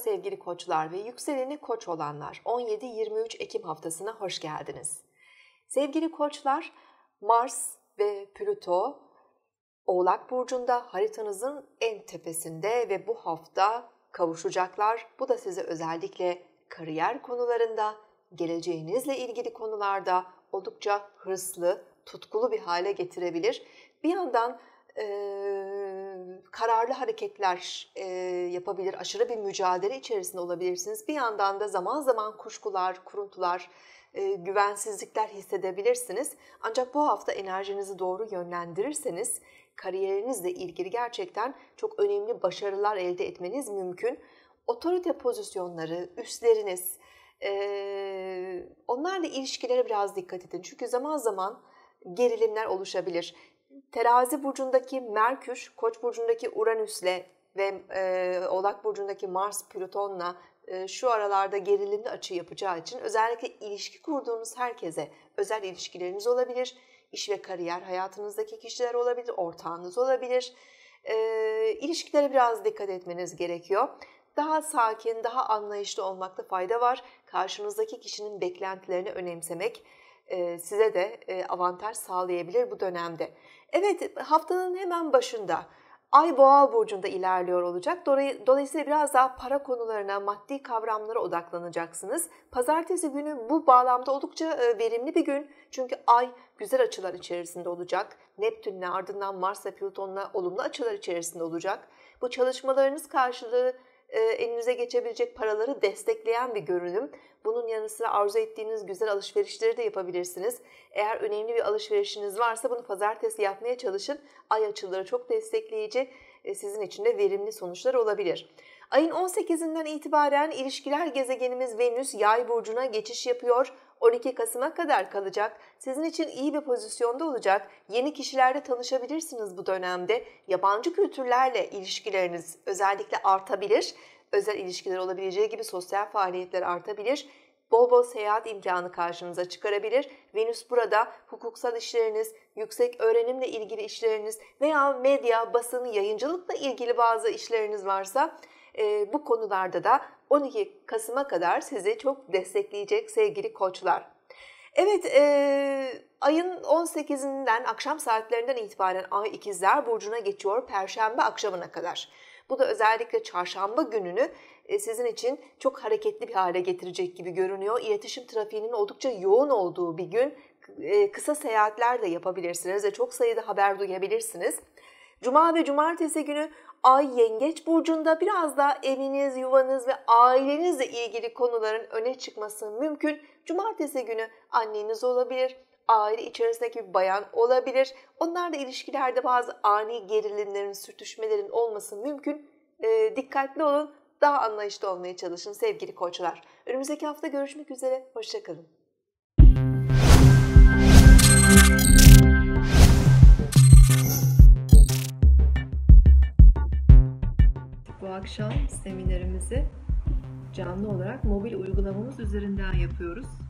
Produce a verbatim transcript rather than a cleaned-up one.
sevgili koçlar ve yükseleni koç olanlar. on yedi yirmi üç Ekim haftasına hoş geldiniz. Sevgili koçlar, Mars ve Plüto Oğlak Burcu'nda, haritanızın en tepesinde ve bu hafta kavuşacaklar. Bu da size özellikle kariyer konularında, geleceğinizle ilgili konularda oldukça hırslı, tutkulu bir hale getirebilir. Bir yandan e, kararlı hareketler e, yapabilir, aşırı bir mücadele içerisinde olabilirsiniz. Bir yandan da zaman zaman kuşkular, kuruntular, e, güvensizlikler hissedebilirsiniz. Ancak bu hafta enerjinizi doğru yönlendirirseniz kariyerinizle ilgili gerçekten çok önemli başarılar elde etmeniz mümkün. Otorite pozisyonları, üstleriniz, e, onlarla ilişkilere biraz dikkat edin. Çünkü zaman zaman gerilimler oluşabilir. Terazi burcundaki Merkür, Koç burcundaki Uranüs'le ve e, Oğlak burcundaki Mars, Plüton'la e, şu aralarda gerilimli açı yapacağı için özellikle ilişki kurduğunuz herkese özel ilişkileriniz olabilir. İş ve kariyer hayatınızdaki kişiler olabilir, ortağınız olabilir. E, ilişkilere biraz dikkat etmeniz gerekiyor. Daha sakin, daha anlayışlı olmakta fayda var. Karşınızdaki kişinin beklentilerini önemsemek size de avantaj sağlayabilir bu dönemde. Evet, haftanın hemen başında Ay Boğa burcunda ilerliyor olacak. Dolayısıyla biraz daha para konularına, maddi kavramlara odaklanacaksınız. Pazartesi günü bu bağlamda oldukça verimli bir gün. Çünkü Ay güzel açılar içerisinde olacak. Neptün'le, ardından Mars'la, Plüton'la olumlu açılar içerisinde olacak. Bu çalışmalarınız karşılığı elinize geçebilecek paraları destekleyen bir görünüm. Bunun yanı sıra arzu ettiğiniz güzel alışverişleri de yapabilirsiniz. Eğer önemli bir alışverişiniz varsa bunu pazartesi yapmaya çalışın. Ay açıları çok destekleyici, sizin için de verimli sonuçlar olabilir. Ayın on sekizinden itibaren ilişkiler gezegenimiz Venüs Yay burcuna geçiş yapıyor. on iki Kasım'a kadar kalacak. Sizin için iyi bir pozisyonda olacak. Yeni kişilerle tanışabilirsiniz bu dönemde. Yabancı kültürlerle ilişkileriniz özellikle artabilir. Özel ilişkiler olabileceği gibi sosyal faaliyetler artabilir. Bol bol seyahat imkanı karşınıza çıkarabilir. Venüs burada hukuksal işleriniz, yüksek öğrenimle ilgili işleriniz veya medya, basın, yayıncılıkla ilgili bazı işleriniz varsa e, bu konularda da on iki Kasım'a kadar sizi çok destekleyecek sevgili koçlar. Evet, e, ayın on sekizinden akşam saatlerinden itibaren Ay İkizler Burcu'na geçiyor Perşembe akşamına kadar. Bu da özellikle çarşamba gününü sizin için çok hareketli bir hale getirecek gibi görünüyor. İletişim trafiğinin oldukça yoğun olduğu bir gün, kısa seyahatler de yapabilirsiniz ve çok sayıda haber duyabilirsiniz. Cuma ve cumartesi günü Ay Yengeç Burcu'nda biraz daha eviniz, yuvanız ve ailenizle ilgili konuların öne çıkması mümkün. Cumartesi günü anneniz olabilir, aile içerisindeki bir bayan olabilir. Onlarla ilişkilerde bazı ani gerilimlerin, sürtüşmelerin olması mümkün. E, dikkatli olun, daha anlayışlı olmaya çalışın sevgili koçlar. Önümüzdeki hafta görüşmek üzere, hoşça kalın. Bu akşam seminerimizi canlı olarak mobil uygulamamız üzerinden yapıyoruz.